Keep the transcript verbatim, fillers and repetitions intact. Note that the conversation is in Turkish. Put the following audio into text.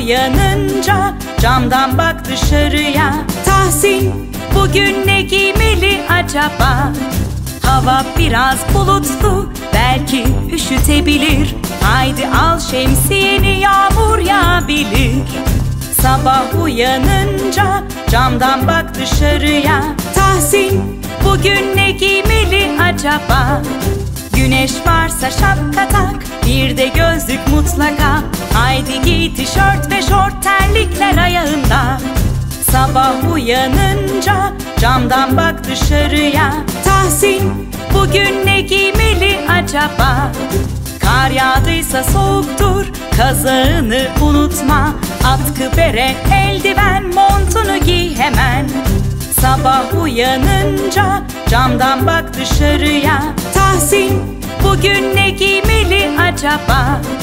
uyanınca camdan bak dışarıya. Tahsin bugün ne giymeli acaba? Hava biraz bulutlu, belki üşütebilir. Haydi al şemsiyeni, yağmur yağabilir. Sabah uyanınca camdan bak dışarıya. Tahsin bugün ne giymeli acaba? Güneş varsa şapka tak, bir de gözlük mutlaka. Haydi giy tişört ve şort, terlikler ayağında. Sabah uyanınca camdan bak dışarıya. Tahsin bugün ne giymeli acaba? Kar yağdıysa soğuktur, kazağını unutma. Atkı, bere, eldiven, montunu giy hemen. Sabah uyanınca camdan bak dışarıya. Tahsin bugün ne giymeli acaba?